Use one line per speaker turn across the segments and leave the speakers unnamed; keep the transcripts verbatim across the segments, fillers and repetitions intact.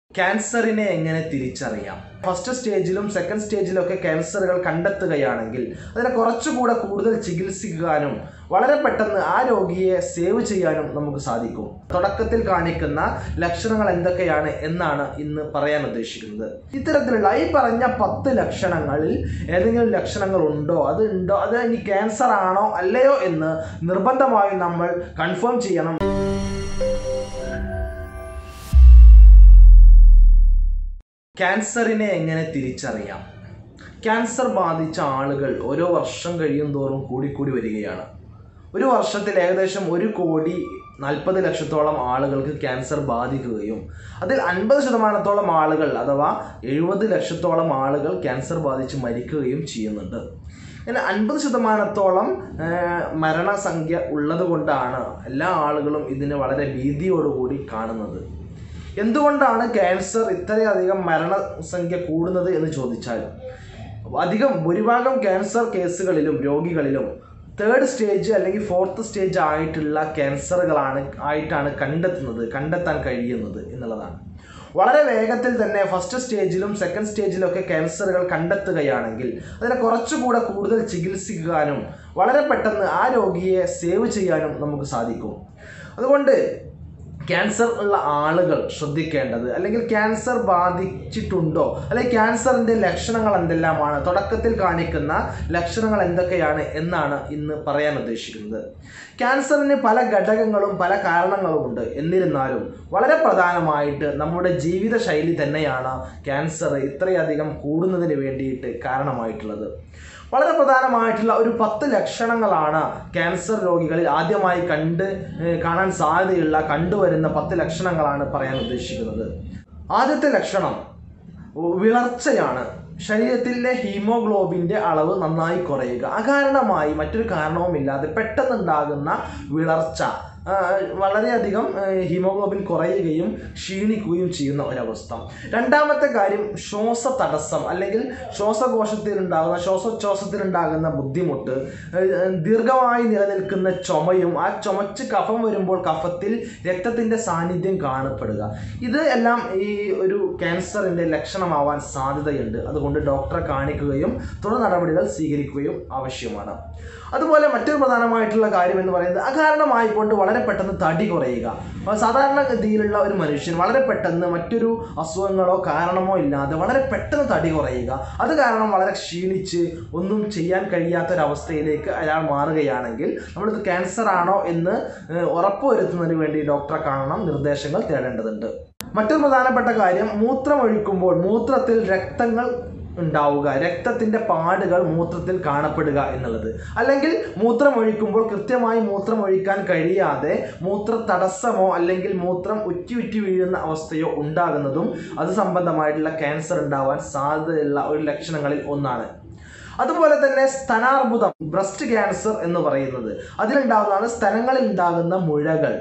ക്യാൻസറിനെ എങ്ങനെ തിരിച്ചറിയാം? ഫസ്റ്റ് സ്റ്റേജിലും സെക്കൻഡ് സ്റ്റേജിലൊക്കെ ക്യാൻസറുകൾ കണ്ടെത്തുകയാണെങ്കിൽ അതിനെ കുറച്ചുകൂടെ കൂടുതൽ ചികിത്സിക്കാനും വളരെ പെട്ടെന്ന് ആ രോഗിയെ സേവ് ചെയ്യാനും നമുക്ക് സാധിക്കും. തുടക്കത്തിൽ കാണിക്കുന്ന ലക്ഷണങ്ങൾ എന്തൊക്കെയാണ് എന്നാണ് ഇന്ന് പറയാൻ ഉദ്ദേശിക്കുന്നത്. ഇത്തരത്തിലുള്ള ഈ പറഞ്ഞ പത്ത് ലക്ഷണങ്ങളിൽ ഏതെങ്കിലും ലക്ഷണങ്ങൾ ഉണ്ടോ, അത് ഉണ്ടോ, അത് ഇനി ക്യാൻസർ ആണോ അല്ലയോ എന്ന് നിർബന്ധമായും നമ്മൾ കൺഫേം ചെയ്യണം. ക്യാൻസറിനെ എങ്ങനെ തിരിച്ചറിയാം? ക്യാൻസർ ബാധിച്ച ആളുകൾ ഓരോ വർഷം കഴിയും തോറും കൂടിക്കൂടി വരികയാണ്. ഒരു വർഷത്തിൽ ഏകദേശം ഒരു കോടി നാൽപ്പത് ലക്ഷത്തോളം ആളുകൾക്ക് ക്യാൻസർ ബാധിക്കുകയും അതിൽ അൻപത് ശതമാനത്തോളം ആളുകൾ അഥവാ എഴുപത് ലക്ഷത്തോളം ആളുകൾ ക്യാൻസർ ബാധിച്ച് മരിക്കുകയും ചെയ്യുന്നുണ്ട്. എന്നാൽ അൻപത് ശതമാനത്തോളം മരണസംഖ്യ ഉള്ളത് കൊണ്ടാണ് എല്ലാ ആളുകളും ഇതിനെ വളരെ ഭീതിയോടുകൂടി കാണുന്നത്. എന്തുകൊണ്ടാണ് ക്യാൻസർ ഇത്രയധികം മരണസംഖ്യ കൂടുന്നത് എന്ന് ചോദിച്ചാൽ, അധികം ഭൂരിഭാഗം ക്യാൻസർ കേസുകളിലും രോഗികളിലും തേർഡ് സ്റ്റേജ് അല്ലെങ്കിൽ ഫോർത്ത് സ്റ്റേജ് ആയിട്ടുള്ള ക്യാൻസറുകളാണ് ആയിട്ടാണ് കണ്ടെത്തുന്നത് കണ്ടെത്താൻ കഴിയുന്നത് എന്നുള്ളതാണ്. വളരെ വേഗത്തിൽ തന്നെ ഫസ്റ്റ് സ്റ്റേജിലും സെക്കൻഡ് സ്റ്റേജിലൊക്കെ ക്യാൻസറുകൾ കണ്ടെത്തുകയാണെങ്കിൽ അതിനെ കുറച്ചുകൂടെ കൂടുതൽ ചികിത്സിക്കാനും വളരെ പെട്ടെന്ന് ആ രോഗിയെ സേവ് ചെയ്യാനും നമുക്ക് സാധിക്കും. അതുകൊണ്ട് ക്യാൻസർ ഉള്ള ആളുകൾ ശ്രദ്ധിക്കേണ്ടത്, അല്ലെങ്കിൽ ക്യാൻസർ ബാധിച്ചിട്ടുണ്ടോ, അല്ലെങ്കിൽ ക്യാൻസറിൻ്റെ ലക്ഷണങ്ങൾ എന്തെല്ലാമാണ്, തുടക്കത്തിൽ കാണിക്കുന്ന ലക്ഷണങ്ങൾ എന്തൊക്കെയാണ് എന്നാണ് ഇന്ന് പറയാൻ ഉദ്ദേശിക്കുന്നത്. ക്യാൻസറിന് പല ഘടകങ്ങളും പല കാരണങ്ങളുമുണ്ട്. എന്നിരുന്നാലും വളരെ പ്രധാനമായിട്ട് നമ്മുടെ ജീവിതശൈലി തന്നെയാണ് ക്യാൻസർ ഇത്രയധികം കൂടുന്നതിന് വേണ്ടിയിട്ട് കാരണമായിട്ടുള്ളത്. വളരെ പ്രധാനമായിട്ടുള്ള ഒരു പത്ത് ലക്ഷണങ്ങളാണ് ക്യാൻസർ രോഗികളിൽ ആദ്യമായി കണ്ട് കാണാൻ സാധ്യതയുള്ള കണ്ടുവരുന്ന പത്ത് ലക്ഷണങ്ങളാണ് പറയാൻ ഉദ്ദേശിക്കുന്നത്. ആദ്യത്തെ ലക്ഷണം വിളർച്ചയാണ്. ശരീരത്തിലെ ഹീമോഗ്ലോബിൻ്റെ അളവ് നന്നായി കുറയുക. അകാരണമായി മറ്റൊരു കാരണവുമില്ലാതെ പെട്ടെന്നുണ്ടാകുന്ന വിളർച്ച, വളരെയധികം ഹീമോഗ്ലോബിൻ കുറയുകയും ക്ഷീണിക്കുകയും ചെയ്യുന്ന ഒരവസ്ഥ. രണ്ടാമത്തെ കാര്യം ശ്വാസ തടസ്സം, അല്ലെങ്കിൽ ശ്വാസകോശത്തിലുണ്ടാകുന്ന ശ്വാസോച്ഛ്വാസത്തിലുണ്ടാകുന്ന ബുദ്ധിമുട്ട്, ദീർഘമായി നിലനിൽക്കുന്ന ചുമയും ആ ചുമച്ച് കഫം വരുമ്പോൾ കഫത്തിൽ രക്തത്തിൻ്റെ സാന്നിധ്യം കാണപ്പെടുക. ഇത് എല്ലാം ഈ ഒരു ക്യാൻസറിൻ്റെ ലക്ഷണമാവാൻ സാധ്യതയുണ്ട്. അതുകൊണ്ട് ഡോക്ടറെ കാണിക്കുകയും തുടർ നടപടികൾ സ്വീകരിക്കുകയും ആവശ്യമാണ്. അതുപോലെ മറ്റൊരു പ്രധാനമായിട്ടുള്ള കാര്യം എന്ന് പറയുന്നത് അകാരണമായിക്കൊണ്ട് വളരെ പെട്ടെന്ന് തടി കുറയുക. സാധാരണഗതിയിലുള്ള ഒരു മനുഷ്യൻ വളരെ പെട്ടെന്ന് മറ്റൊരു അസുഖങ്ങളോ കാരണമോ ഇല്ലാതെ വളരെ പെട്ടെന്ന് തടി കുറയുക, അത് കാരണം വളരെ ക്ഷീണിച്ച് ഒന്നും ചെയ്യാൻ കഴിയാത്തൊരവസ്ഥയിലേക്ക് അയാൾ മാറുകയാണെങ്കിൽ നമ്മളിത് ക്യാൻസർ ആണോ എന്ന് ഉറപ്പുവരുത്തുന്നതിന് വേണ്ടി ഡോക്ടറെ കാണണം, നിർദ്ദേശങ്ങൾ തേടേണ്ടതുണ്ട്. മറ്റൊരു പ്രധാനപ്പെട്ട കാര്യം മൂത്രമൊഴിക്കുമ്പോൾ മൂത്രത്തിൽ രക്തങ്ങൾ ഉണ്ടാവുക, രക്തത്തിൻ്റെ പാടുകൾ മൂത്രത്തിൽ കാണപ്പെടുക എന്നുള്ളത്. അല്ലെങ്കിൽ മൂത്രമൊഴിക്കുമ്പോൾ കൃത്യമായി മൂത്രമൊഴിക്കാൻ കഴിയാതെ മൂത്ര തടസ്സമോ അല്ലെങ്കിൽ മൂത്രം ഉറ്റി ഉറ്റി വീഴുന്ന അവസ്ഥയോ ഉണ്ടാകുന്നതും അത് സംബന്ധമായിട്ടുള്ള ക്യാൻസർ ഉണ്ടാവാൻ സാധ്യതയുള്ള ഒരു ലക്ഷണങ്ങളിൽ ഒന്നാണ്. അതുപോലെ തന്നെ സ്തനാർബുദം, ബ്രസ്റ്റ് ക്യാൻസർ എന്ന് പറയുന്നത്, അതിലുണ്ടാകുന്നതാണ് സ്തനങ്ങളിൽ ഉണ്ടാകുന്ന മുഴകൾ.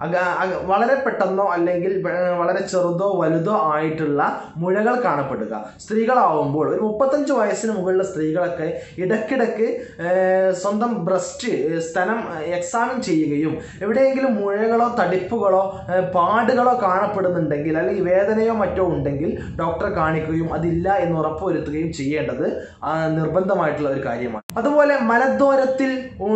വളരെ പെട്ടെന്നോ അല്ലെങ്കിൽ വളരെ ചെറുതോ വലുതോ ആയിട്ടുള്ള മുഴകൾ കാണപ്പെടുക. സ്ത്രീകളാവുമ്പോൾ ഒരു മുപ്പത്തഞ്ച് വയസ്സിന് മുകളിലുള്ള സ്ത്രീകളൊക്കെ ഇടയ്ക്കിടയ്ക്ക് സ്വന്തം ബ്രസ്റ്റ് സ്തനം എക്സാമിൻ ചെയ്യുകയും എവിടെയെങ്കിലും മുഴകളോ തടിപ്പുകളോ പാടുകളോ കാണപ്പെടുന്നുണ്ടെങ്കിൽ അല്ലെങ്കിൽ വേദനയോ മറ്റോ ഉണ്ടെങ്കിൽ ഡോക്ടറെ കാണിക്കുകയും അതില്ല എന്ന് ഉറപ്പുവരുത്തുകയും ചെയ്യേണ്ടത് നിർബന്ധമായിട്ടുള്ള ഒരു കാര്യമാണ്. അതുപോലെ മലദ്വാരത്തിൽ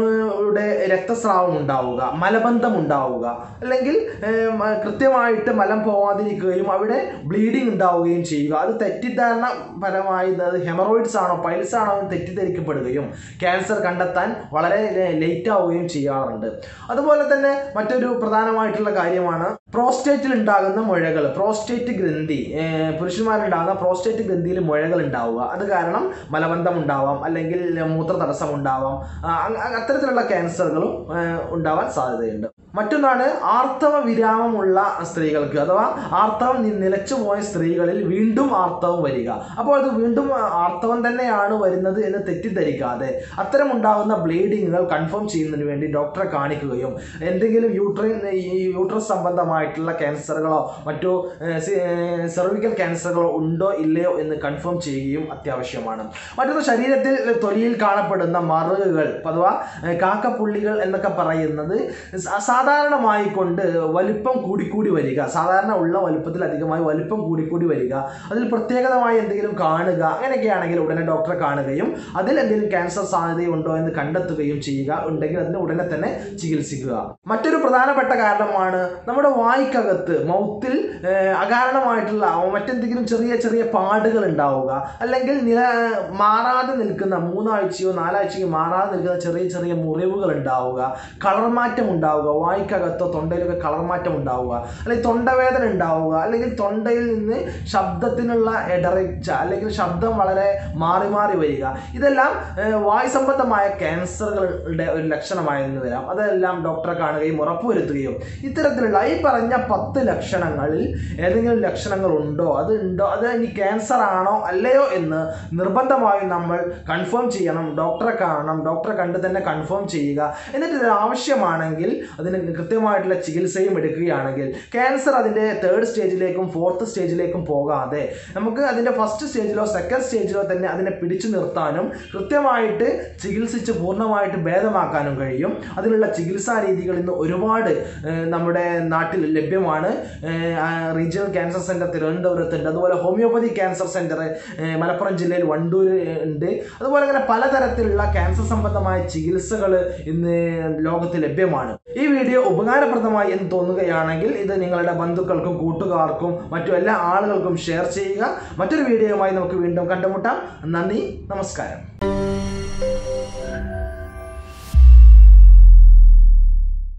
രക്തസ്രാവം ഉണ്ടാവുക, മലബന്ധം ഉണ്ടാവുക, അല്ലെങ്കിൽ കൃത്യമായിട്ട് മലം പോവാതിരിക്കുകയും അവിടെ ബ്ലീഡിങ് ഉണ്ടാവുകയും ചെയ്യുക. അത് തെറ്റിദ്ധാരണ പരമായി അത് ഹെമറോയിഡ്സ് ആണോ പൈൽസ് ആണോ എന്ന് തെറ്റിദ്ധരിക്കപ്പെടുകയും ക്യാൻസർ കണ്ടെത്താൻ വളരെ ലേറ്റ് ആവുകയും ചെയ്യാറുണ്ട്. അതുപോലെ തന്നെ മറ്റൊരു പ്രധാനമായിട്ടുള്ള കാര്യമാണ് പ്രോസ്റ്റേറ്റിൽ ഉണ്ടാകുന്ന മുഴകൾ. പ്രോസ്റ്റേറ്റ് ഗ്രന്ഥി, പുരുഷന്മാരുണ്ടാകുന്ന പ്രോസ്റ്റേറ്റ് ഗ്രന്ഥിയിൽ മുഴകൾ ഉണ്ടാവുക, അത് കാരണം മലബന്ധം ഉണ്ടാവാം, അല്ലെങ്കിൽ മൂത്ര തടസ്സം ഉണ്ടാവാം. അത്തരത്തിലുള്ള ക്യാൻസറുകളും ഉണ്ടാവാൻ സാധ്യതയുണ്ട്. മറ്റൊന്നാണ് ആർത്തവ വിരാമമുള്ള സ്ത്രീകൾക്ക്, അഥവാ ആർത്തവം നിലച്ചു പോയ സ്ത്രീകളിൽ വീണ്ടും ആർത്തവം വരിക. അപ്പോൾ അത് വീണ്ടും ആർത്തവം തന്നെയാണ് വരുന്നത് എന്ന് തെറ്റിദ്ധരിക്കാതെ അത്തരം ഉണ്ടാകുന്ന ബ്ലീഡിങ്ങുകൾ കൺഫേം ചെയ്യുന്നതിന് വേണ്ടി ഡോക്ടറെ കാണിക്കുകയും എന്തെങ്കിലും യൂട്രൈൻ യൂട്രസ് സംബന്ധമായിട്ടുള്ള ക്യാൻസറുകളോ മറ്റോ സെർവിക്കൽ ക്യാൻസറുകളോ ഉണ്ടോ ഇല്ലയോ എന്ന് കൺഫേം ചെയ്യുകയും അത്യാവശ്യമാണ്. മറ്റൊന്ന് ശരീരത്തിൽ തൊലിയിൽ കാണപ്പെടുന്ന മറുകുകൾ അഥവാ കാക്കപ്പുള്ളികൾ എന്നൊക്കെ പറയുന്നത് സാധാരണമായി കൊണ്ട് വലിപ്പം കൂടിക്കൂടി വരിക, സാധാരണ ഉള്ള വലിപ്പത്തിൽ അധികമായി വലിപ്പം കൂടിക്കൂടി വരിക, അതിൽ പ്രത്യേകതമായി എന്തെങ്കിലും കാണുക, അങ്ങനെയൊക്കെയാണെങ്കിൽ ഉടനെ ഡോക്ടറെ കാണുകയും അതിൽ എന്തെങ്കിലും ക്യാൻസർ സാധ്യതയുണ്ടോ എന്ന് കണ്ടെത്തുകയും ചെയ്യുക, ഉണ്ടെങ്കിൽ അതിന് ഉടനെ തന്നെ ചികിത്സിക്കുക. മറ്റൊരു പ്രധാനപ്പെട്ട കാരണമാണ് നമ്മുടെ വായ്ക്കകത്ത് മൗത്തിൽ അകാരണമായിട്ടുള്ള മറ്റെന്തെങ്കിലും ചെറിയ ചെറിയ പാടുകൾ ഉണ്ടാവുക, അല്ലെങ്കിൽ നില മാറാതെ നിൽക്കുന്ന മൂന്നാഴ്ചയോ നാലാഴ്ചയോ മാറാതെ നിൽക്കുന്ന ചെറിയ ചെറിയ മുറിവുകൾ ഉണ്ടാവുക, കളർ മാറ്റം ഉണ്ടാവുക, വായ്ക്കകത്തോ തൊണ്ടയിലൊക്കെ കളർ മാറ്റം ഉണ്ടാവുക, അല്ലെങ്കിൽ തൊണ്ടവേദന ഉണ്ടാവുക, അല്ലെങ്കിൽ തൊണ്ടയിൽ നിന്ന് ശബ്ദത്തിനുള്ള ഇടറിച്ച അല്ലെങ്കിൽ ശബ്ദം വളരെ മാറി മാറി വരിക, ഇതെല്ലാം വായു സംബന്ധമായ ക്യാൻസറുകളുടെ ഒരു ലക്ഷണമായെന്ന് വരാം. അതെല്ലാം ഡോക്ടറെ കാണുകയും ഉറപ്പുവരുത്തുകയും ഇത്തരത്തിലുള്ള ഈ പറഞ്ഞ പത്ത് ലക്ഷണങ്ങളിൽ ഏതെങ്കിലും ലക്ഷണങ്ങൾ ഉണ്ടോ, അത് ഉണ്ടോ, അത് ഇനി ക്യാൻസർ ആണോ അല്ലയോ എന്ന് നിർബന്ധമായും നമ്മൾ കൺഫേം ചെയ്യണം. ഡോക്ടറെ കാണണം, ഡോക്ടറെ കണ്ട് തന്നെ കൺഫേം ചെയ്യുക. എന്നിട്ട് ഇത് ആവശ്യമാണെങ്കിൽ അതിന് കൃത്യമായിട്ടുള്ള ചികിത്സയും എടുക്കുകയാണെങ്കിൽ ക്യാൻസർ അതിൻ്റെ തേർഡ് സ്റ്റേജിലേക്കും ഫോർത്ത് സ്റ്റേജിലേക്കും പോകാതെ നമുക്ക് അതിൻ്റെ ഫസ്റ്റ് സ്റ്റേജിലോ സെക്കൻഡ് സ്റ്റേജിലോ തന്നെ അതിനെ പിടിച്ചു നിർത്താനും കൃത്യമായിട്ട് ചികിത്സിച്ച് പൂർണ്ണമായിട്ട് ഭേദമാക്കാനും കഴിയും. അതിനുള്ള ചികിത്സാ രീതികൾ ഇന്ന് ഒരുപാട് നമ്മുടെ നാട്ടിൽ ലഭ്യമാണ്. റീജിയണൽ ക്യാൻസർ സെൻറ്റർ തിരുവനന്തപുരത്തുണ്ട്, അതുപോലെ ഹോമിയോപ്പതി ക്യാൻസർ സെൻറ്റർ മലപ്പുറം ജില്ലയിൽ വണ്ടൂർ ഉണ്ട്. അതുപോലെ അങ്ങനെ പലതരത്തിലുള്ള ക്യാൻസർ സംബന്ധമായ ചികിത്സകൾ ഇന്ന് ലോകത്ത് ലഭ്യമാണ്. ഈ വീഡിയോ ഉപകാരപ്രദമായി എന്ന് തോന്നുകയാണെങ്കിൽ ഇത് നിങ്ങളുടെ ബന്ധുക്കൾക്കും കൂട്ടുകാർക്കും മറ്റു എല്ലാ ആളുകൾക്കും ഷെയർ ചെയ്യുക. മറ്റൊരു വീഡിയോയുമായി നമുക്ക് വീണ്ടും കണ്ടുമുട്ടാം. നന്ദി, നമസ്കാരം.